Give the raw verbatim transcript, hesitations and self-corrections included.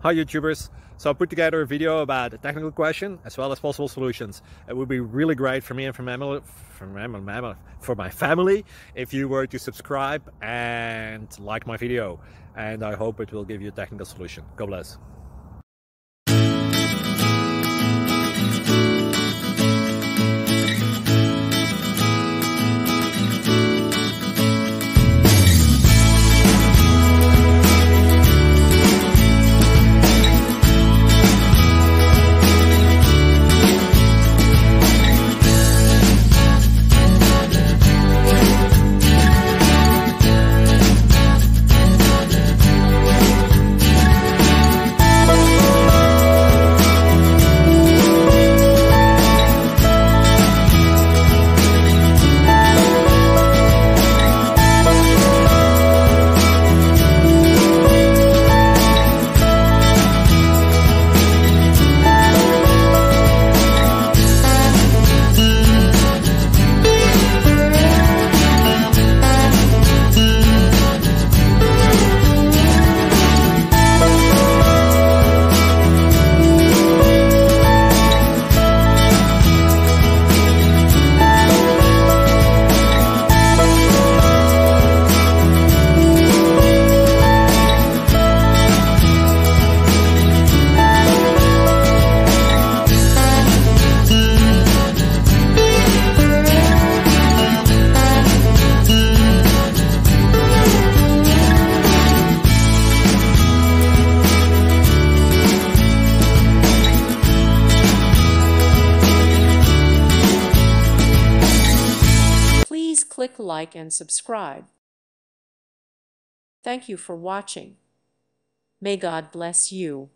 Hi YouTubers, so I put together a video about a technical question as well as possible solutions. It would be really great for me and for my, for my, for my family if you were to subscribe and like my video, and I hope it will give you a technical solution. God bless. Click like and subscribe. Thank you for watching. May God bless you.